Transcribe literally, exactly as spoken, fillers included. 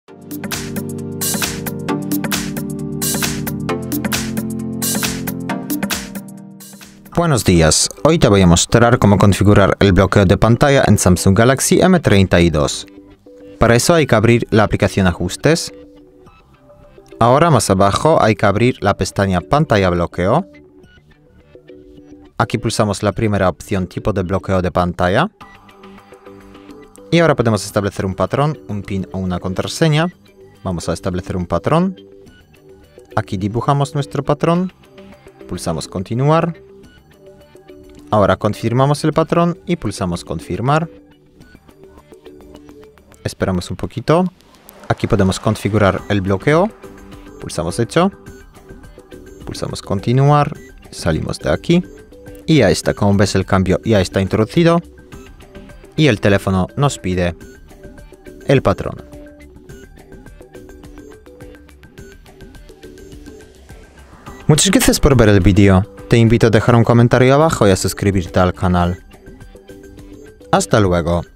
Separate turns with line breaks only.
Buenos días, hoy te voy a mostrar cómo configurar el bloqueo de pantalla en Samsung Galaxy M treinta y dos. Para eso hay que abrir la aplicación Ajustes. Ahora más abajo hay que abrir la pestaña Pantalla Bloqueo. Aquí pulsamos la primera opción, tipo de bloqueo de pantalla. Y ahora podemos establecer un patrón, un PIN o una contraseña. Vamos a establecer un patrón. Aquí dibujamos nuestro patrón. Pulsamos Continuar. Ahora confirmamos el patrón y pulsamos Confirmar. Esperamos un poquito. Aquí podemos configurar el bloqueo. Pulsamos Hecho. Pulsamos Continuar. Salimos de aquí. Y ya está, como ves el cambio ya está introducido. Y el teléfono nos pide el patrón. Muchas gracias por ver el vídeo. Te invito a dejar un comentario abajo y a suscribirte al canal. Hasta luego.